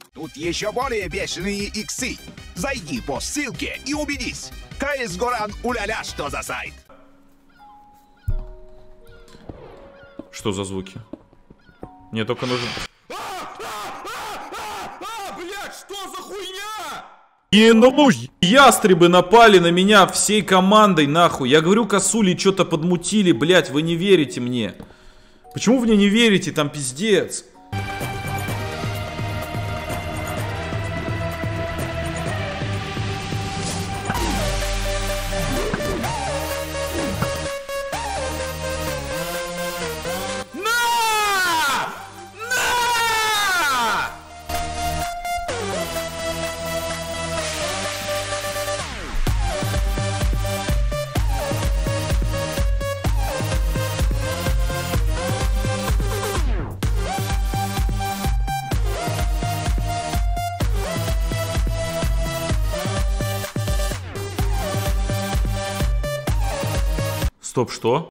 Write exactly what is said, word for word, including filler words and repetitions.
Тут еще более бешеные иксы. Зайди по ссылке и убедись. КС Горан уля-ля, что за сайт. Что за звуки? Мне только нужен... Блять, что за хуйня? И ну, ястребы напали на меня всей командой, нахуй. Я говорю, косули что-то подмутили, блять, вы не верите мне. Почему вы мне не верите, там пиздец. Стоп, что?